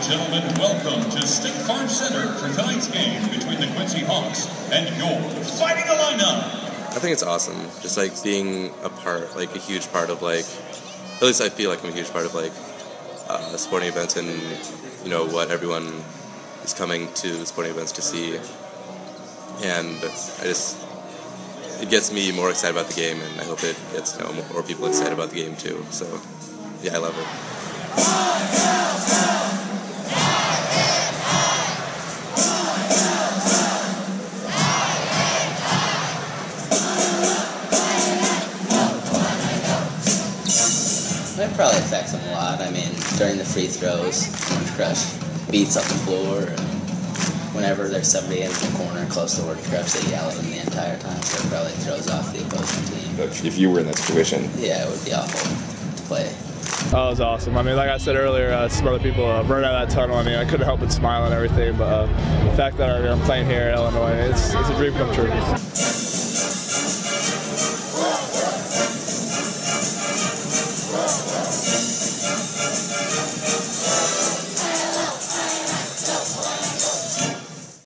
and gentlemen, welcome to State Farm Center for tonight's game between the Quincy Hawks and your Fighting Illini. I think it's awesome, just like being a part, like a huge part of like, at least I feel like I'm a huge part of like sporting events and you know what everyone is coming to the sporting events to see, and it gets me more excited about the game, and I hope it gets more people excited about the game too. So yeah, I love it. It probably affects them a lot. I mean, during the free throws, Orange Crush beats up the floor, and whenever there's somebody in the corner close to Orange Crush, they yell at them the entire time, so it probably throws off the opposing team. But if you were in that situation? Yeah, it would be awful to play. Oh, it was awesome. I mean, like I said earlier, some other people running out of that tunnel. I mean, I couldn't help but smile and everything, but the fact that I'm playing here in Illinois, it's a dream come true.